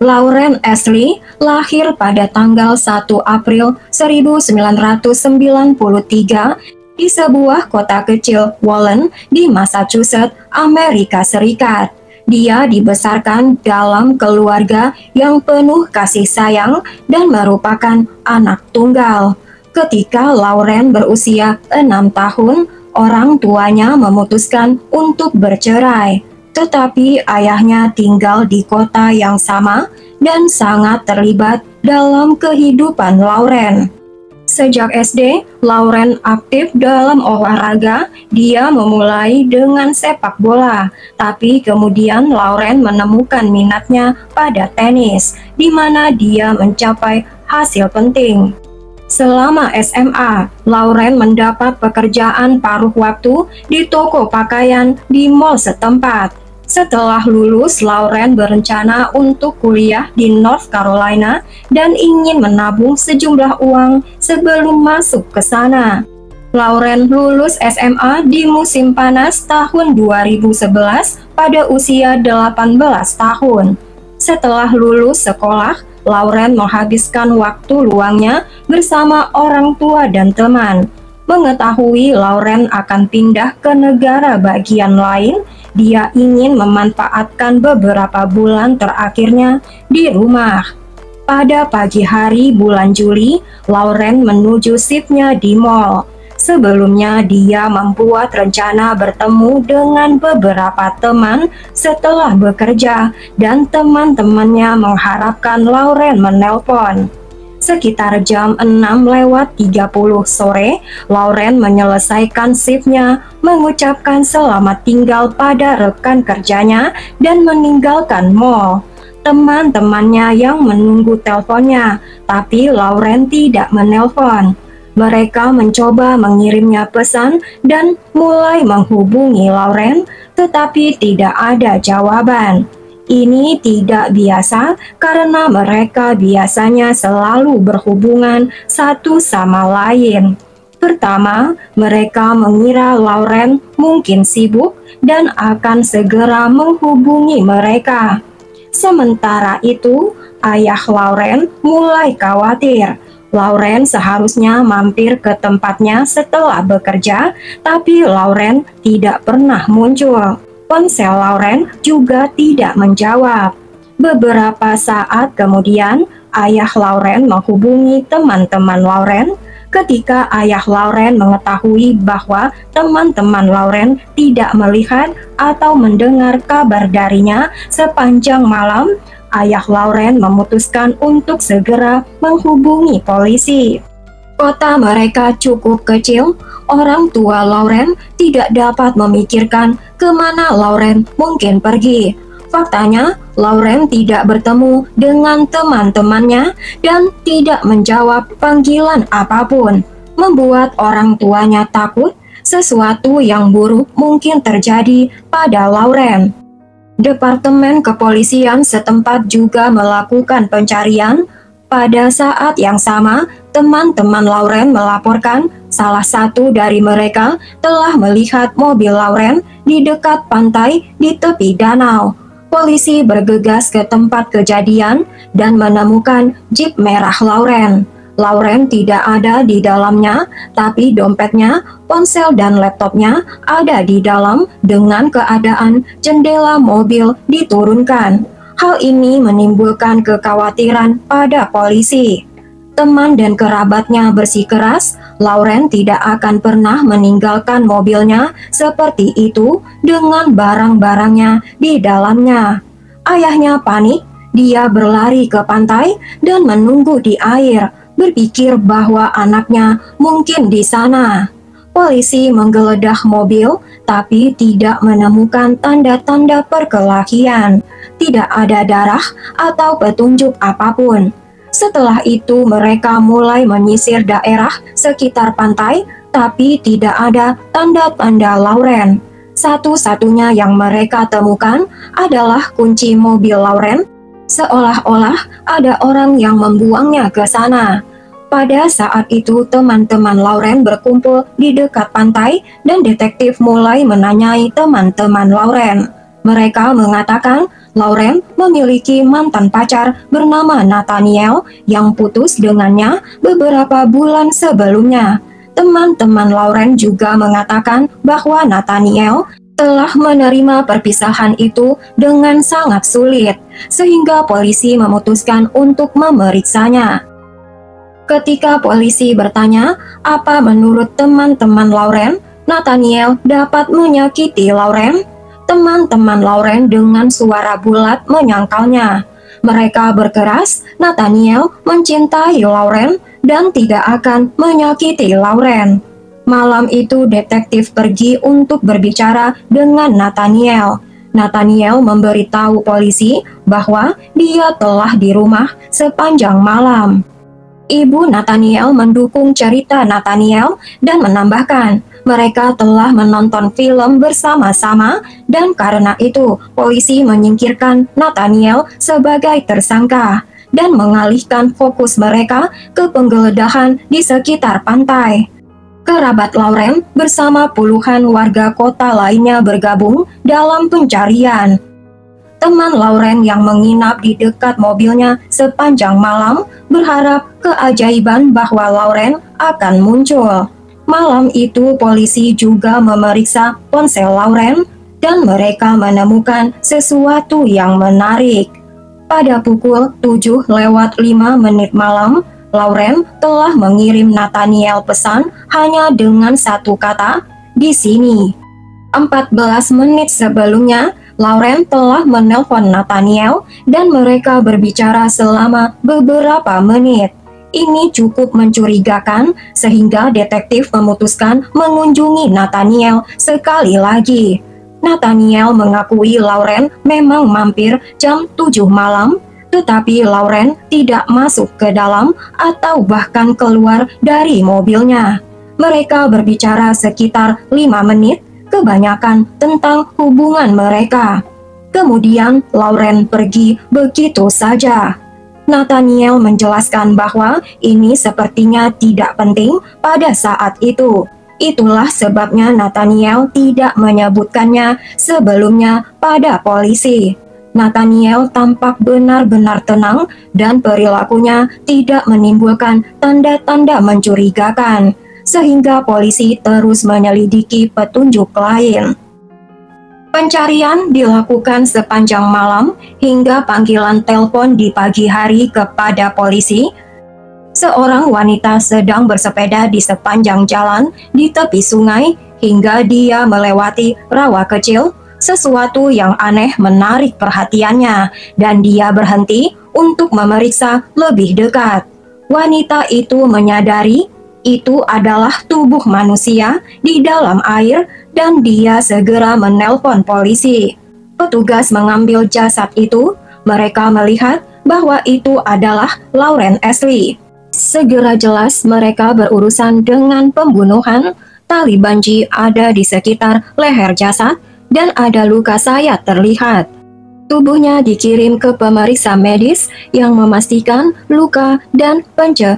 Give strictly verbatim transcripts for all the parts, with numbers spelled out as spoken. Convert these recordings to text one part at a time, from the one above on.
Lauren Ashley lahir pada tanggal satu April seribu sembilan ratus sembilan puluh tiga di sebuah kota kecil Wallen di Massachusetts, Amerika Serikat. Dia dibesarkan dalam keluarga yang penuh kasih sayang dan merupakan anak tunggal. Ketika Lauren berusia enam tahun, orang tuanya memutuskan untuk bercerai. Tetapi ayahnya tinggal di kota yang sama dan sangat terlibat dalam kehidupan Lauren. Sejak S D, Lauren aktif dalam olahraga. Dia memulai dengan sepak bola, tapi kemudian Lauren menemukan minatnya pada tenis, di mana dia mencapai hasil penting. Selama S M A, Lauren mendapat pekerjaan paruh waktu di toko pakaian di mall setempat. Setelah lulus, Lauren berencana untuk kuliah di North Carolina dan ingin menabung sejumlah uang sebelum masuk ke sana. Lauren lulus S M A di musim panas tahun dua ribu sebelas pada usia delapan belas tahun. Setelah lulus sekolah, Lauren menghabiskan waktu luangnya bersama orang tua dan teman. Mengetahui Lauren akan pindah ke negara bagian lain, dia ingin memanfaatkan beberapa bulan terakhirnya di rumah. Pada pagi hari bulan Juli, Lauren menuju shiftnya di mall. Sebelumnya, dia membuat rencana bertemu dengan beberapa teman setelah bekerja, dan teman-temannya mengharapkan Lauren menelpon. Sekitar jam enam lewat tiga puluh sore, Lauren menyelesaikan shiftnya, mengucapkan selamat tinggal pada rekan kerjanya, dan meninggalkan mall. Teman-temannya yang menunggu teleponnya, tapi Lauren tidak menelpon. Mereka mencoba mengirimnya pesan dan mulai menghubungi Lauren, tetapi tidak ada jawaban. Ini tidak biasa karena mereka biasanya selalu berhubungan satu sama lain. Pertama, mereka mengira Lauren mungkin sibuk dan akan segera menghubungi mereka. Sementara itu, ayah Lauren mulai khawatir. Lauren seharusnya mampir ke tempatnya setelah bekerja, tapi Lauren tidak pernah muncul. Ponsel Lauren juga tidak menjawab. Beberapa saat kemudian, ayah Lauren menghubungi teman-teman Lauren. Ketika ayah Lauren mengetahui bahwa teman-teman Lauren tidak melihat atau mendengar kabar darinya sepanjang malam, ayah Lauren memutuskan untuk segera menghubungi polisi. Kota mereka cukup kecil, orang tua Lauren tidak dapat memikirkan kemana Lauren mungkin pergi. Faktanya, Lauren tidak bertemu dengan teman-temannya dan tidak menjawab panggilan apapun, membuat orang tuanya takut sesuatu yang buruk mungkin terjadi pada Lauren. Departemen kepolisian setempat juga melakukan pencarian. Pada saat yang sama, teman-teman Lauren melaporkan salah satu dari mereka telah melihat mobil Lauren di dekat pantai di tepi danau. Polisi bergegas ke tempat kejadian dan menemukan Jeep merah Lauren. Lauren tidak ada di dalamnya, tapi dompetnya, ponsel dan laptopnya ada di dalam dengan keadaan jendela mobil diturunkan. Hal ini menimbulkan kekhawatiran pada polisi. Teman dan kerabatnya bersikeras, Lauren tidak akan pernah meninggalkan mobilnya seperti itu dengan barang-barangnya di dalamnya. Ayahnya panik, dia berlari ke pantai dan menunggu di air, berpikir bahwa anaknya mungkin di sana. Polisi menggeledah mobil, tapi tidak menemukan tanda-tanda perkelahian. Tidak ada darah atau petunjuk apapun. Setelah itu mereka mulai menyisir daerah sekitar pantai, tapi tidak ada tanda-tanda Lauren. Satu-satunya yang mereka temukan adalah kunci mobil Lauren, seolah-olah ada orang yang membuangnya ke sana. Pada saat itu teman-teman Lauren berkumpul di dekat pantai dan detektif mulai menanyai teman-teman Lauren. Mereka mengatakan Lauren memiliki mantan pacar bernama Nathaniel yang putus dengannya beberapa bulan sebelumnya. Teman-teman Lauren juga mengatakan bahwa Nathaniel telah menerima perpisahan itu dengan sangat sulit, sehingga polisi memutuskan untuk memeriksanya. Ketika polisi bertanya apa menurut teman-teman Lauren, Nathaniel dapat menyakiti Lauren. Teman-teman Lauren dengan suara bulat menyangkalnya. Mereka berkeras Nathaniel mencintai Lauren dan tidak akan menyakiti Lauren. Malam itu detektif pergi untuk berbicara dengan Nathaniel. Nathaniel memberitahu polisi bahwa dia telah di rumah sepanjang malam. Ibu Nathaniel mendukung cerita Nathaniel dan menambahkan, mereka telah menonton film bersama-sama dan karena itu polisi menyingkirkan Nathaniel sebagai tersangka dan mengalihkan fokus mereka ke penggeledahan di sekitar pantai. Kerabat Lauren bersama puluhan warga kota lainnya bergabung dalam pencarian. Teman Lauren yang menginap di dekat mobilnya sepanjang malam berharap keajaiban bahwa Lauren akan muncul. Malam itu polisi juga memeriksa ponsel Lauren dan mereka menemukan sesuatu yang menarik. Pada pukul tujuh lewat lima menit malam, Lauren telah mengirim Nathaniel pesan hanya dengan satu kata, "Di sini." empat belas menit sebelumnya, Lauren telah menelpon Nathaniel dan mereka berbicara selama beberapa menit. Ini cukup mencurigakan sehingga detektif memutuskan mengunjungi Nathaniel sekali lagi. Nathaniel mengakui Lauren memang mampir jam tujuh malam, tetapi Lauren tidak masuk ke dalam atau bahkan keluar dari mobilnya. Mereka berbicara sekitar lima menit, kebanyakan tentang hubungan mereka. Kemudian Lauren pergi begitu saja. Nathaniel menjelaskan bahwa ini sepertinya tidak penting pada saat itu. Itulah sebabnya Nathaniel tidak menyebutkannya sebelumnya pada polisi. Nathaniel tampak benar-benar tenang dan perilakunya tidak menimbulkan tanda-tanda mencurigakan, sehingga polisi terus menyelidiki petunjuk lain. Pencarian dilakukan sepanjang malam hingga panggilan telepon di pagi hari kepada polisi. Seorang wanita sedang bersepeda di sepanjang jalan di tepi sungai hingga dia melewati rawa kecil. Sesuatu yang aneh menarik perhatiannya dan dia berhenti untuk memeriksa lebih dekat. Wanita itu menyadari itu adalah tubuh manusia di dalam air dan dia segera menelpon polisi. Petugas mengambil jasad itu. Mereka melihat bahwa itu adalah Lauren Ashley. Segera jelas mereka berurusan dengan pembunuhan. Tali banji ada di sekitar leher jasad dan ada luka sayat terlihat. Tubuhnya dikirim ke pemeriksa medis yang memastikan luka dan pencet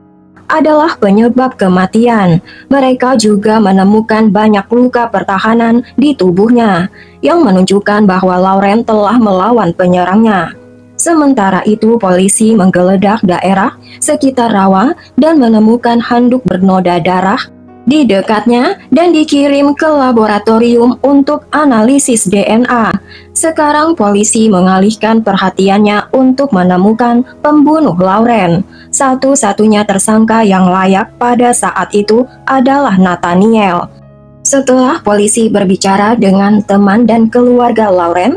adalah penyebab kematian. Mereka juga menemukan banyak luka pertahanan di tubuhnya yang menunjukkan bahwa Lauren telah melawan penyerangnya. Sementara itu polisi menggeledah daerah sekitar rawa dan menemukan handuk bernoda darah di dekatnya dan dikirim ke laboratorium untuk analisis D N A. Sekarang polisi mengalihkan perhatiannya untuk menemukan pembunuh Lauren. Satu-satunya tersangka yang layak pada saat itu adalah Nathaniel. Setelah polisi berbicara dengan teman dan keluarga Lauren,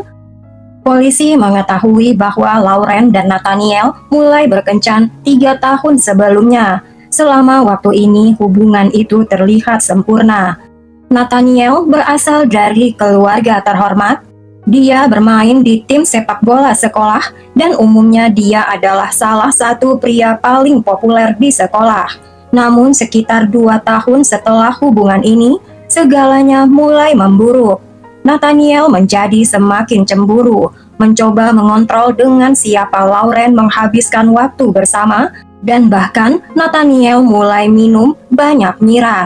polisi mengetahui bahwa Lauren dan Nathaniel mulai berkencan tiga tahun sebelumnya. Selama waktu ini hubungan itu terlihat sempurna. Nathaniel berasal dari keluarga terhormat. Dia bermain di tim sepak bola sekolah dan umumnya dia adalah salah satu pria paling populer di sekolah. Namun sekitar dua tahun setelah hubungan ini, segalanya mulai memburuk. Nathaniel menjadi semakin cemburu, mencoba mengontrol dengan siapa Lauren menghabiskan waktu bersama, dan bahkan Nathaniel mulai minum banyak miras.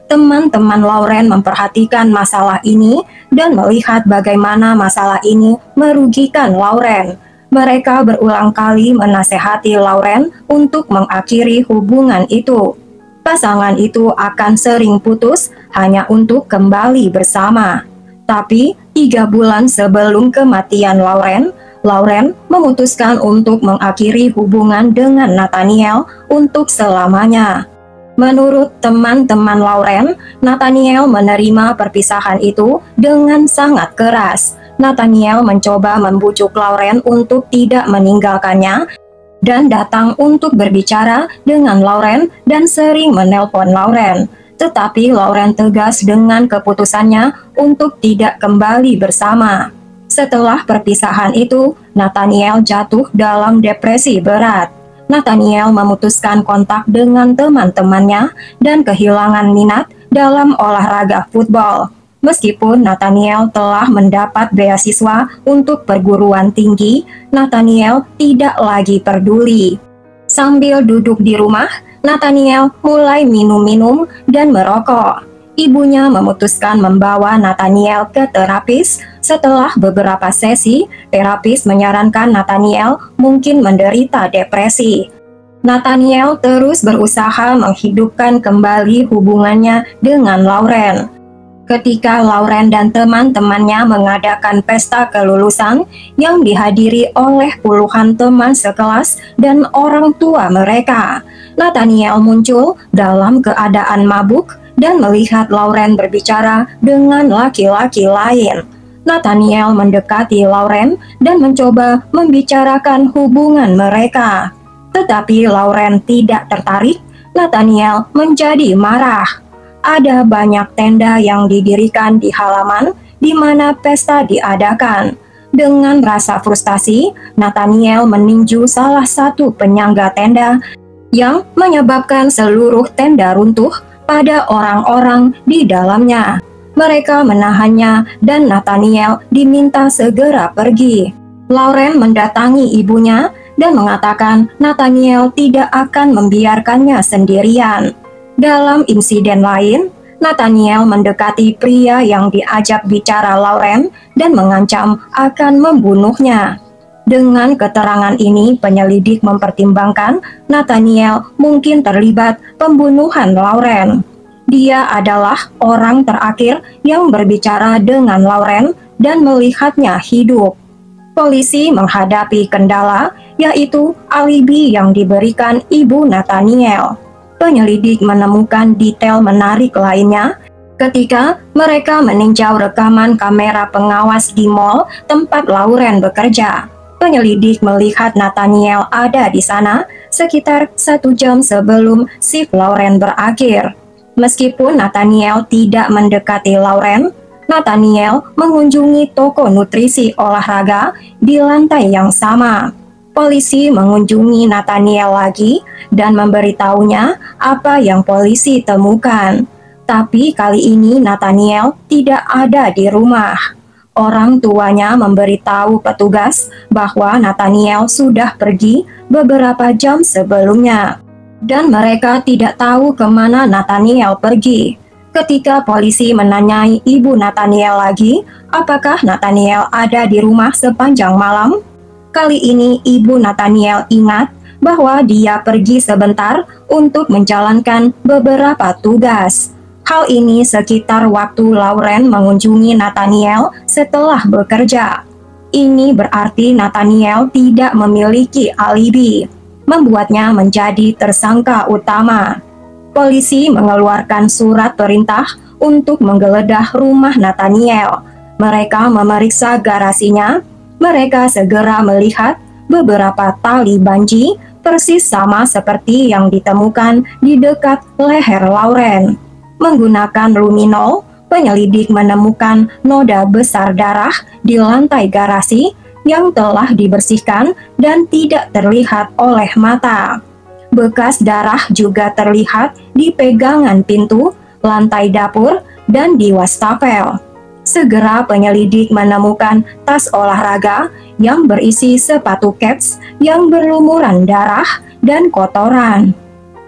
Teman-teman Lauren memperhatikan masalah ini dan melihat bagaimana masalah ini merugikan Lauren. Mereka berulang kali menasehati Lauren untuk mengakhiri hubungan itu. Pasangan itu akan sering putus hanya untuk kembali bersama. Tapi, tiga bulan sebelum kematian Lauren, Lauren memutuskan untuk mengakhiri hubungan dengan Nathaniel untuk selamanya. Menurut teman-teman Lauren, Nathaniel menerima perpisahan itu dengan sangat keras. Nathaniel mencoba membujuk Lauren untuk tidak meninggalkannya dan datang untuk berbicara dengan Lauren dan sering menelpon Lauren. Tetapi Lauren tegas dengan keputusannya untuk tidak kembali bersama. Setelah perpisahan itu, Nathaniel jatuh dalam depresi berat. Nathaniel memutuskan kontak dengan teman-temannya dan kehilangan minat dalam olahraga football. Meskipun Nathaniel telah mendapat beasiswa untuk perguruan tinggi, Nathaniel tidak lagi peduli. Sambil duduk di rumah, Nathaniel mulai minum-minum dan merokok. Ibunya memutuskan membawa Nathaniel ke terapis. Setelah beberapa sesi, terapis menyarankan Nathaniel mungkin menderita depresi. Nathaniel terus berusaha menghidupkan kembali hubungannya dengan Lauren. Ketika Lauren dan teman-temannya mengadakan pesta kelulusan yang dihadiri oleh puluhan teman sekelas dan orang tua mereka, Nathaniel muncul dalam keadaan mabuk dan melihat Lauren berbicara dengan laki-laki lain. Nathaniel mendekati Lauren dan mencoba membicarakan hubungan mereka. Tetapi Lauren tidak tertarik. Nathaniel menjadi marah. Ada banyak tenda yang didirikan di halaman di mana pesta diadakan. Dengan rasa frustasi, Nathaniel meninju salah satu penyangga tenda yang menyebabkan seluruh tenda runtuh pada orang-orang di dalamnya. Mereka menahannya dan Nathaniel diminta segera pergi. Lauren mendatangi ibunya dan mengatakan Nathaniel tidak akan membiarkannya sendirian. Dalam insiden lain, Nathaniel mendekati pria yang diajak bicara Lauren dan mengancam akan membunuhnya. Dengan keterangan ini, penyelidik mempertimbangkan Nathaniel mungkin terlibat pembunuhan Lauren. Dia adalah orang terakhir yang berbicara dengan Lauren dan melihatnya hidup. Polisi menghadapi kendala, yaitu alibi yang diberikan ibu Nathaniel. Penyelidik menemukan detail menarik lainnya ketika mereka meninjau rekaman kamera pengawas di mall tempat Lauren bekerja. Penyelidik melihat Nathaniel ada di sana sekitar satu jam sebelum shift Lauren berakhir. Meskipun Nathaniel tidak mendekati Lauren, Nathaniel mengunjungi toko nutrisi olahraga di lantai yang sama. Polisi mengunjungi Nathaniel lagi dan memberitahunya apa yang polisi temukan. Tapi kali ini Nathaniel tidak ada di rumah. Orang tuanya memberitahu petugas bahwa Nathaniel sudah pergi beberapa jam sebelumnya, dan mereka tidak tahu kemana Nathaniel pergi. Ketika polisi menanyai ibu Nathaniel lagi, apakah Nathaniel ada di rumah sepanjang malam? Kali ini ibu Nathaniel ingat bahwa dia pergi sebentar untuk menjalankan beberapa tugas. Hal ini sekitar waktu Lauren mengunjungi Nathaniel setelah bekerja. Ini berarti Nathaniel tidak memiliki alibi, membuatnya menjadi tersangka utama. Polisi mengeluarkan surat perintah untuk menggeledah rumah Nathaniel. Mereka memeriksa garasinya. Mereka segera melihat beberapa tali banji persis sama seperti yang ditemukan di dekat leher Lauren. Menggunakan luminol, penyelidik menemukan noda besar darah di lantai garasi yang telah dibersihkan dan tidak terlihat oleh mata. Bekas darah juga terlihat di pegangan pintu, lantai dapur, dan di wastafel. Segera penyelidik menemukan tas olahraga yang berisi sepatu kets yang berlumuran darah dan kotoran.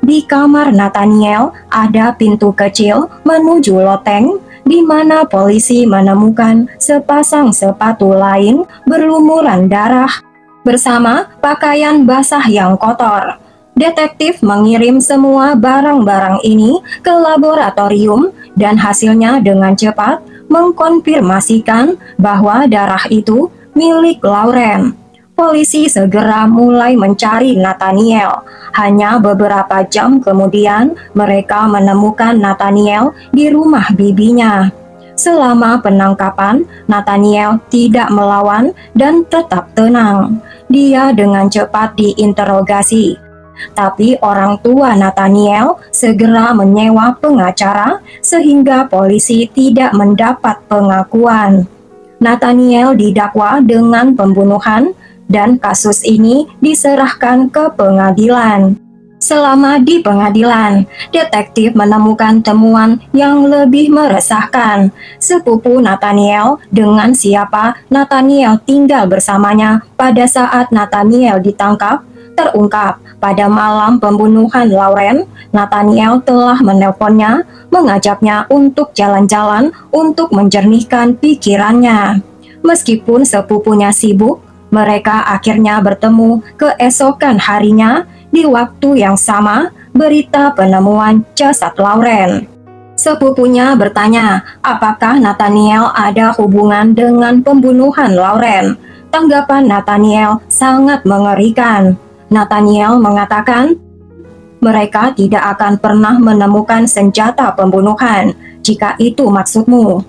Di kamar Nathaniel ada pintu kecil menuju loteng, di mana polisi menemukan sepasang sepatu lain berlumuran darah bersama pakaian basah yang kotor. Detektif mengirim semua barang-barang ini ke laboratorium dan hasilnya dengan cepat mengkonfirmasikan bahwa darah itu milik Lauren. Polisi segera mulai mencari Nathaniel. Hanya beberapa jam kemudian mereka menemukan Nathaniel di rumah bibinya. Selama penangkapan, Nathaniel tidak melawan dan tetap tenang. Dia dengan cepat diinterogasi. Tapi orang tua Nathaniel segera menyewa pengacara sehingga polisi tidak mendapat pengakuan. Nathaniel didakwa dengan pembunuhan dan kasus ini diserahkan ke pengadilan. Selama di pengadilan, detektif menemukan temuan yang lebih meresahkan. Sepupu Nathaniel dengan siapa Nathaniel tinggal bersamanya pada saat Nathaniel ditangkap terungkap. Pada malam pembunuhan Lauren, Nathaniel telah menelponnya, mengajaknya untuk jalan-jalan untuk menjernihkan pikirannya. Meskipun sepupunya sibuk, mereka akhirnya bertemu keesokan harinya. Di waktu yang sama, berita penemuan jasad Lauren. Sepupunya bertanya, apakah Nathaniel ada hubungan dengan pembunuhan Lauren? Tanggapan Nathaniel sangat mengerikan. Nathaniel mengatakan, mereka tidak akan pernah menemukan senjata pembunuhan, jika itu maksudmu.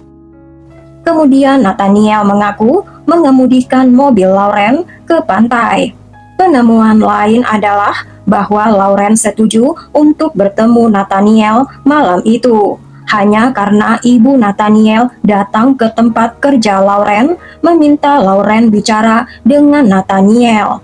Kemudian Nathaniel mengaku mengemudikan mobil Lauren ke pantai. Penemuan lain adalah bahwa Lauren setuju untuk bertemu Nathaniel malam itu, hanya karena ibu Nathaniel datang ke tempat kerja Lauren meminta Lauren bicara dengan Nathaniel.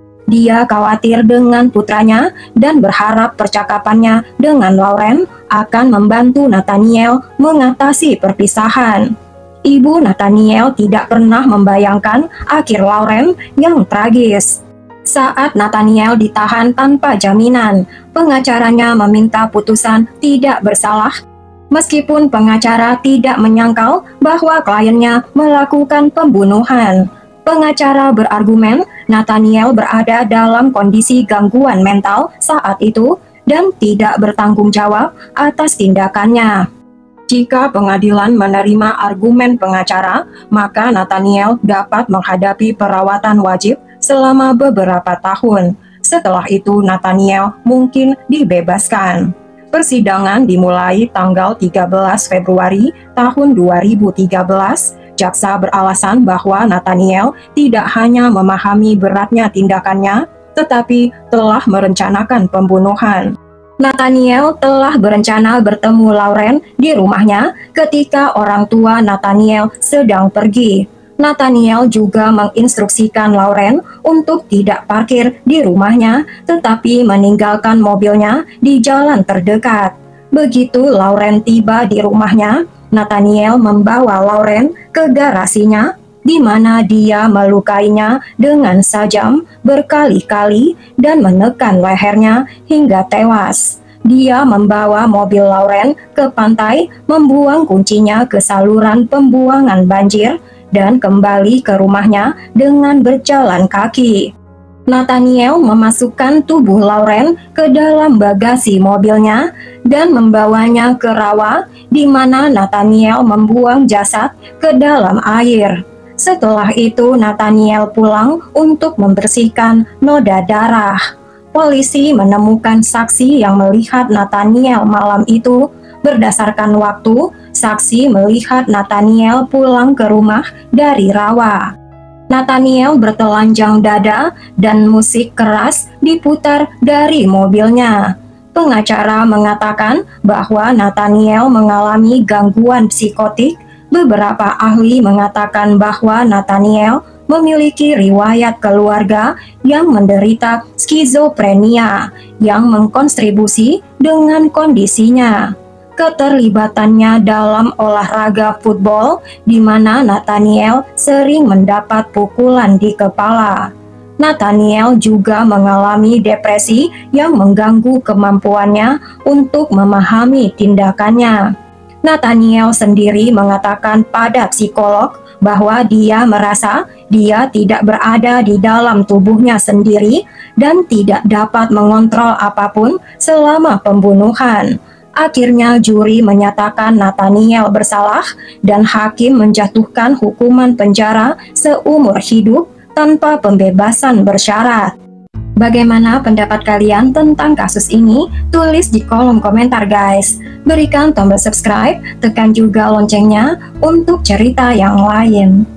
Dia khawatir dengan putranya dan berharap percakapannya dengan Lauren akan membantu Nathaniel mengatasi perpisahan. Ibu Nathaniel tidak pernah membayangkan akhir Lauren yang tragis. Saat Nathaniel ditahan tanpa jaminan, pengacaranya meminta putusan tidak bersalah. Meskipun pengacara tidak menyangkal bahwa kliennya melakukan pembunuhan. Pengacara berargumen Nathaniel berada dalam kondisi gangguan mental saat itu dan tidak bertanggung jawab atas tindakannya. Jika pengadilan menerima argumen pengacara, maka Nathaniel dapat menghadapi perawatan wajib selama beberapa tahun. Setelah itu Nathaniel mungkin dibebaskan. Persidangan dimulai tanggal tiga belas Februari tahun dua ribu tiga belas. Jaksa beralasan bahwa Nathaniel tidak hanya memahami beratnya tindakannya, tetapi telah merencanakan pembunuhan. Nathaniel telah berencana bertemu Lauren di rumahnya ketika orang tua Nathaniel sedang pergi. Nathaniel juga menginstruksikan Lauren untuk tidak parkir di rumahnya, tetapi meninggalkan mobilnya di jalan terdekat. Begitu Lauren tiba di rumahnya, Nathaniel membawa Lauren ke garasinya, di mana dia melukainya dengan sajam berkali-kali dan menekan lehernya hingga tewas. Dia membawa mobil Lauren ke pantai, membuang kuncinya ke saluran pembuangan banjir, dan kembali ke rumahnya dengan berjalan kaki. Nathaniel memasukkan tubuh Lauren ke dalam bagasi mobilnya dan membawanya ke rawa, di mana Nathaniel membuang jasad ke dalam air. Setelah itu Nathaniel pulang untuk membersihkan noda darah. Polisi menemukan saksi yang melihat Nathaniel malam itu. Berdasarkan waktu, saksi melihat Nathaniel pulang ke rumah dari rawa. Nathaniel bertelanjang dada dan musik keras diputar dari mobilnya. Pengacara mengatakan bahwa Nathaniel mengalami gangguan psikotik. Beberapa ahli mengatakan bahwa Nathaniel memiliki riwayat keluarga yang menderita skizofrenia yang mengkontribusi dengan kondisinya. Keterlibatannya dalam olahraga football, di mana Nathaniel sering mendapat pukulan di kepala. Nathaniel juga mengalami depresi yang mengganggu kemampuannya untuk memahami tindakannya. Nathaniel sendiri mengatakan pada psikolog bahwa dia merasa dia tidak berada di dalam tubuhnya sendiri dan tidak dapat mengontrol apapun selama pembunuhan. Akhirnya juri menyatakan Nathaniel bersalah dan hakim menjatuhkan hukuman penjara seumur hidup tanpa pembebasan bersyarat. Bagaimana pendapat kalian tentang kasus ini? Tulis di kolom komentar guys. Berikan tombol subscribe, tekan juga loncengnya untuk cerita yang lain.